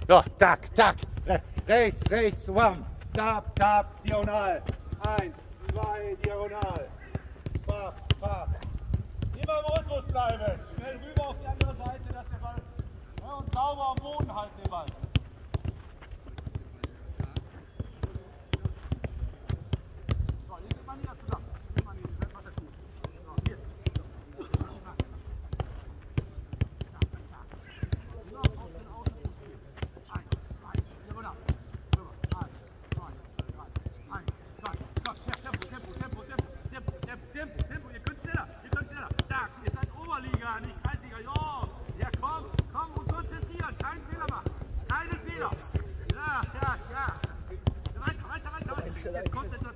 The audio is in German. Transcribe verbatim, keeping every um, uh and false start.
Ja, tack, tack. Re rechts, rechts, one. Tap, tap, diagonal. Eins, zwei, diagonal. Pap, pap. Immer im Rhythmus bleiben. Schnell rüber auf die andere Seite, dass der Ball. Ja, und sauber am Boden halten den Ball. So, jetzt geht man wieder zusammen. Jetzt man wieder, das macht er gut. So, hier. Nicht Kreisliga, jo! Ja, komm, komm und konzentrieren, keinen Fehler machen, keine Fehler. Ja, ja, ja. Weiter, weiter, weiter, weiter. Jetzt konzentrieren.